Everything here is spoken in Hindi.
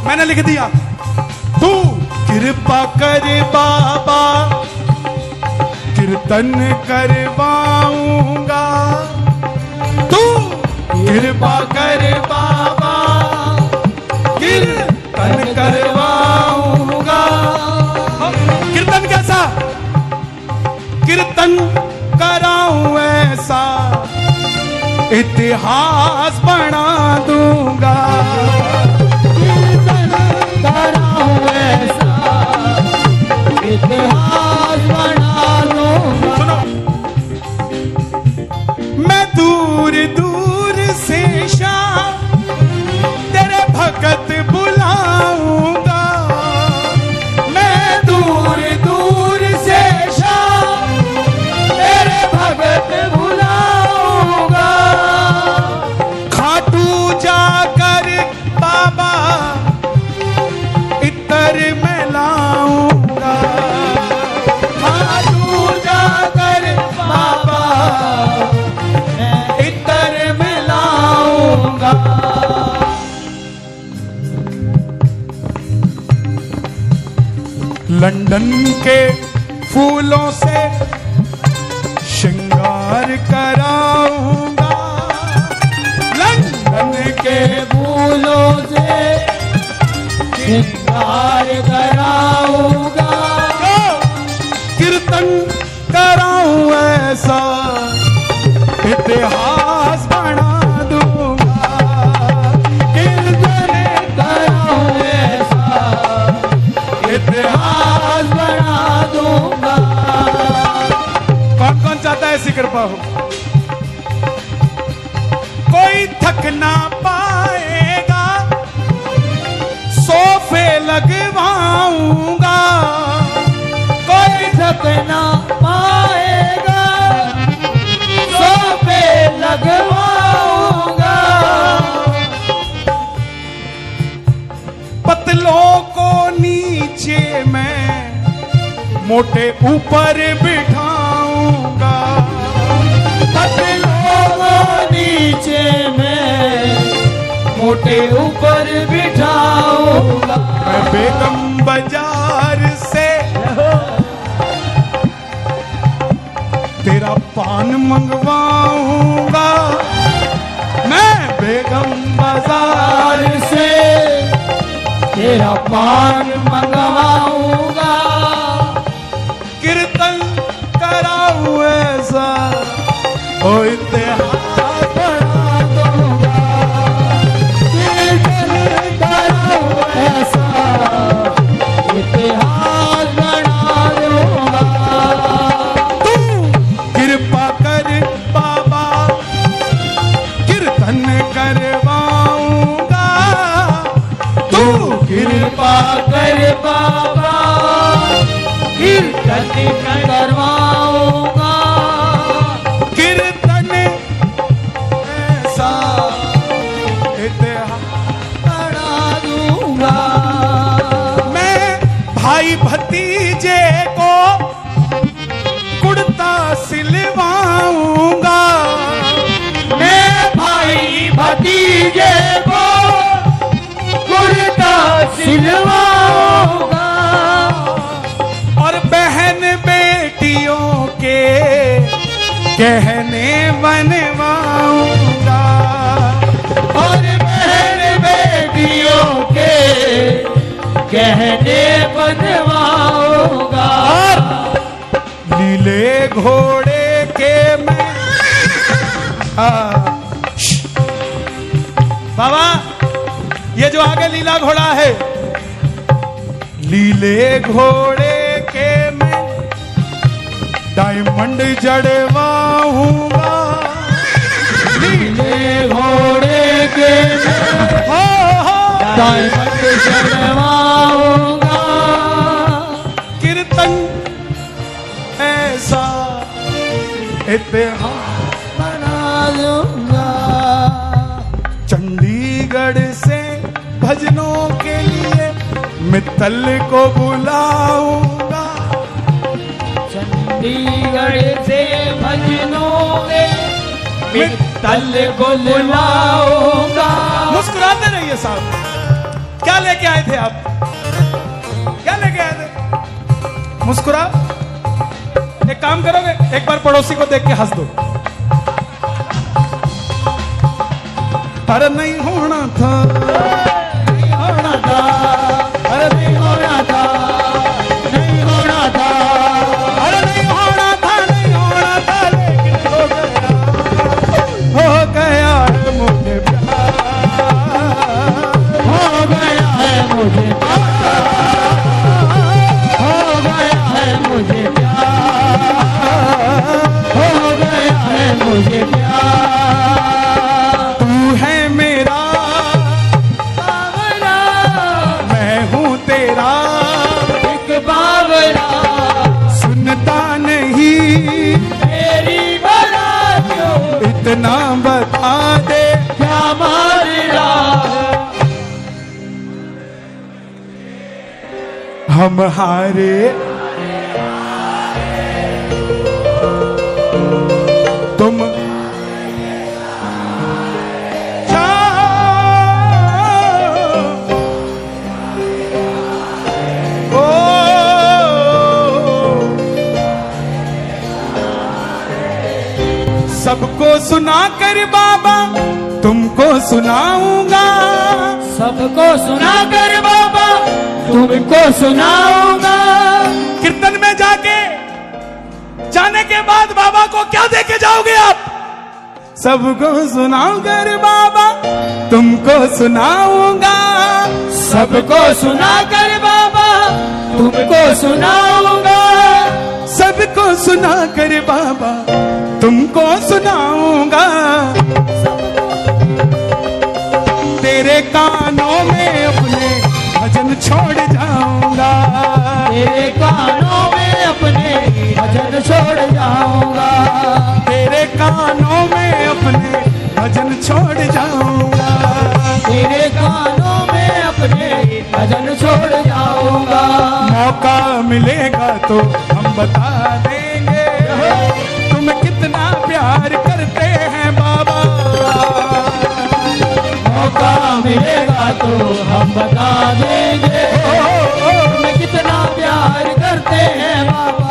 मैंने लिख दिया, तू कृपा कर बाबा कीर्तन करवाऊंगा, तू कृपा कर बाबा कीर्तन करवाऊंगा। कीर्तन कैसा? कीर्तन कराऊं ऐसा इतिहास बना दूंगा, कीर्तन कराऊं ऐसा इतिहास बना दूंगा। सुनो, मैं दूर दूर से शाम तेरे भगत बुलाऊंगा, मैं दूर दूर से शाम तेरे भगत बुलाऊंगा। खाटू जाकर बाबा इतर में लाऊंगा, खाटू जाकर बाबा इतर में लाऊंगा। लंदन के फूलों से श्रृंगार कराऊंगा, लंदन के फूलों से श्रृंगार कराऊंगा। कीर्तन कराऊं ऐसा इतिहास बना दूंगा, कीर्तन कराऊं ऐसा इतिहास बना दूंगा। कौन कौन चाहता है ऐसी कृपा हो? कोई थक ना पाएगा, सोफे लगवाऊंगा, कोई थक ना पाएगा, सोफे लगवाऊंगा। पतलों को नीचे मैं मोटे ऊपर बिठाऊंगा, पतलों को नीचे मैं मोटे ऊपर बिठाऊंगा। मैं बेगम बाजार से तेरा पान मंगवाऊंगा, मैं बेगम बाजार से तेरा पान मंगवाऊंगा। कीर्तन कराऊं ऐसा ओ इतिहास बना दूंगा, कीर्तन कराऊं ऐसा इतिहास बना दूंगा। तू कृपा कर बाबा कीर्तन करवाऊंगा, तू कृपा कर बाबा कीर्तन करवाऊंगा। कीर्तन ऐसा इतिहास बना दूंगा। मैं भाई भतीजे को कुर्ता सिलवाऊंगा, मैं भाई भतीजे को कुर्ता सिलवाऊंगा। और बहन बेटियों के गहने बनवाऊंगा, और बहन बेटियों के गहने बनवाऊंगा। लीले घोड़े के मैं बाबा ये जो आगे लीला घोड़ा है, लीले घोड़े के मैं डायमंड जड़वाऊंगा, नीले घोड़े के हो डायमंड जड़वाऊंगा। कीर्तन ऐसा इतिहास बना दूंगा। चंडीगढ़ से भजनों के लिए मित्तल को बुलाऊंगा, चंडीगढ़ से भजनों में मित्तल को बुलाऊंगा। मुस्कुराते रहिए साहब। क्या लेके आए थे आप? क्या लेके आए थे? मुस्कुरा। एक काम करोगे, एक बार पड़ोसी को देख के हंस दो। अरे नहीं होना था, नहीं होना था, अरे नहीं होना था, नहीं होना था, अरे नहीं होना था, नहीं होना था, लेकिन हो गया है मुझे प्यार, हो गया है मुझे प्यार, हो गया है मुझे प्यार, हो गया है मुझे प्यार। तू है मेरा, बावरा, मैं हूँ तेरा, एक बावरा, सुनता नहीं तेरी बला क्यों, इतना बता दे क्या मारना, हम हारे। तुम सबको सुना कर बाबा तुमको सुनाऊंगा, सबको सुना कर बाबा तुमको सुनाऊंगा। कीर्तन में जाके जाने के बाद बाबा को क्या दे के जाओगे आप? सबको सुनाऊं कर बाबा तुमको सुनाऊंगा, सबको सुना कर बाबा तुमको सुनाऊंगा, सबको सुना कर बाबा तुमको सुनाऊंगा। तेरे कानों में अपने भजन छोड़ जाऊंगा, तेरे कानों में अपने भजन छोड़ जाऊंगा, तेरे कानों में अपने भजन छोड़ जाऊंगा, तेरे कानों में अपने भजन छोड़ जाऊंगा। मौका मिलेगा तो हम बता देंगे तुम कितना प्यार करते हैं बाबा, मौका मिलेगा तो हम बता देंगे तुम कितना प्यार करते हैं बाबा।